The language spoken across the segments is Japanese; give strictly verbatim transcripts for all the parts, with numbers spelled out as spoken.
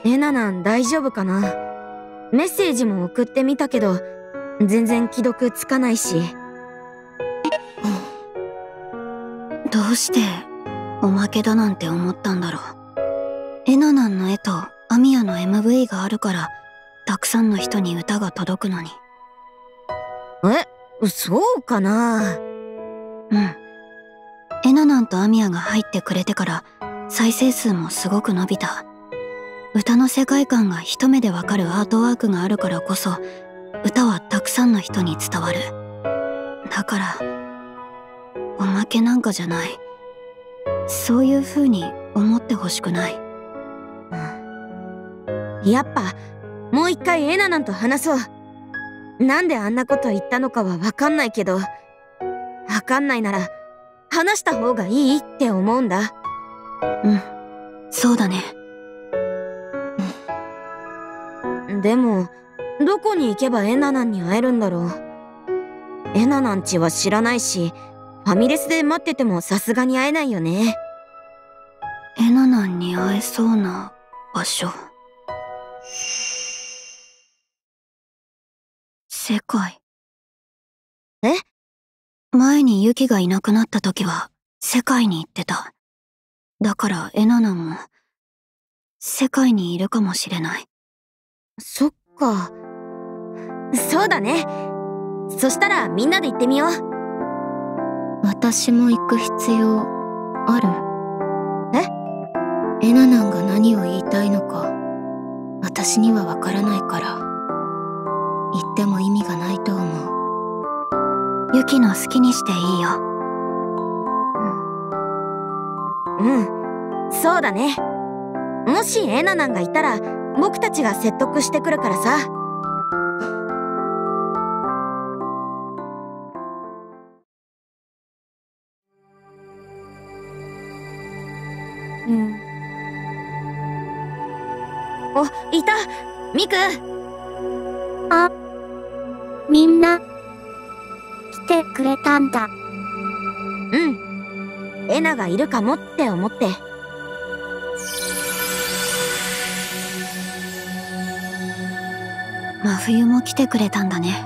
エナナン大丈夫かな。メッセージも送ってみたけど全然既読つかないし。 どうしておまけだなんて思ったんだろう。エナナンの絵とアミヤの エムブイ があるからたくさんの人に歌が届くのに。 え、そうかな。 うん。エナナンとアミヤが入ってくれてから再生数もすごく伸びた。歌の世界観が一目でわかるアートワークがあるからこそ歌はたくさんの人に伝わる。だからおまけなんかじゃない。そういう風に思ってほしくない。 やっぱもう一回エナナンと話そう。なんであんなこと言ったのかはわかんないけど、わかんないなら話した方がいいって思うんだ。 うん、そうだね。 でもどこに行けばエナナンに会えるんだろう。エナナン家は知らないし、ファミレスで待っててもさすがに会えないよね。 エナナンに会えそうな場所。世界。 え？ 前にユキがいなくなった時は世界に行ってた。だからエナナンも世界にいるかもしれない。 そっか。そうだね。そしたらみんなで行ってみよう。 私も行く必要ある？ え？ エナナンが何を言いたいのか私にはわからないから言っても意味がないと思う。 ユキの好きにしていいよ。 うん、そうだね。もしエナナンがいたら僕たちが説得してくるからさ。 うん。 お、いた！ミク！ あ、みんな、来てくれたんだ。 うん。エナがいるかもって思って。 真冬も来てくれたんだね。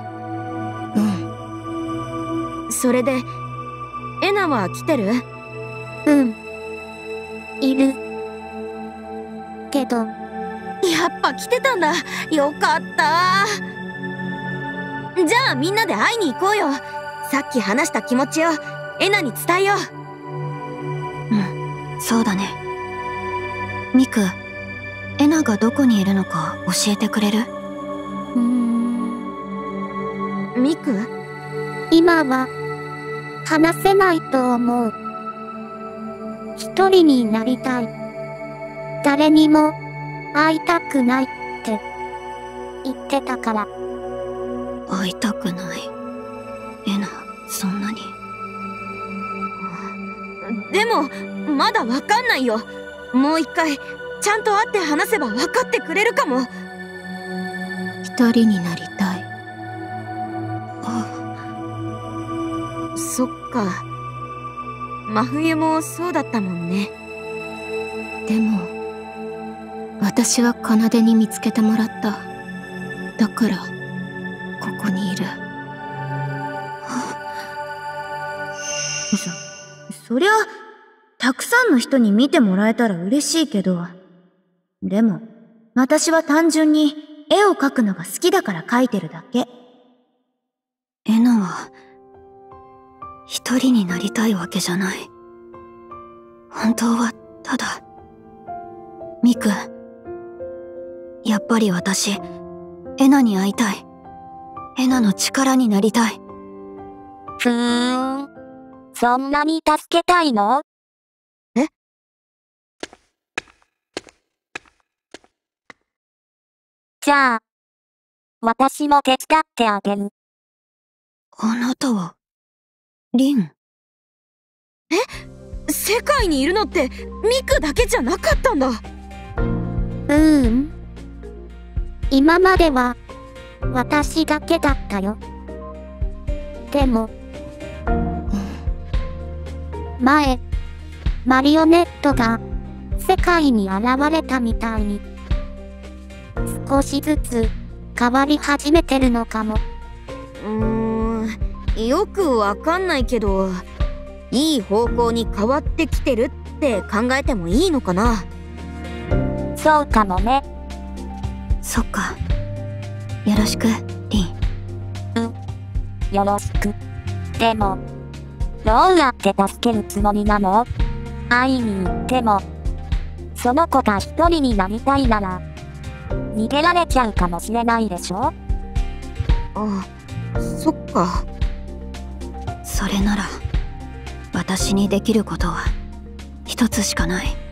うん。 それで、エナは来てる？ うん。いる。けど、 やっぱ来てたんだ。よかった。じゃあみんなで会いに行こうよ。さっき話した気持ちをエナに伝えよう。うん、そうだね。ミク、エナがどこにいるのか教えてくれる？ うーん。 ミク？ 今は、話せないと思う。一人になりたい。誰にも会いたくないって言ってたから。 会いたくない。エナ、そんなに。 でもまだわかんないよ。もう一回ちゃんと会って話せば分かってくれるかも。 一人になりたい。 あ、そっか。真冬もそうだったもんね。 でも私は奏に見つけてもらった。だからここにいる。 そ、そりゃたくさんの人に見てもらえたら嬉しいけど、でも私は単純に絵を描くのが好きだから描いてるだけ。 エナは一人になりたいわけじゃない。本当はただ、ミク、やっぱり私エナに会いたい。エナの力になりたい。 ふーん。そんなに助けたいの？ え？ じゃあ、私も手伝ってあげる。 あなたは、リン。 え？世界にいるのってミクだけじゃなかったんだ。 うーん。今までは、私だけだったよ。でも、前、マリオネットが世界に現れたみたいに、 少しずつ変わり始めてるのかも。 うーん、よくわかんないけど、いい方向に変わってきてるって考えてもいいのかな。 そうかもね。 そっか。よろしく、リン。 よろしく。でも、どうやって助けるつもりなの？会いに行っても、その子が一人になりたいなら、逃げられちゃうかもしれないでしょ？ あ、そっか。 それなら、私にできることは一つしかない。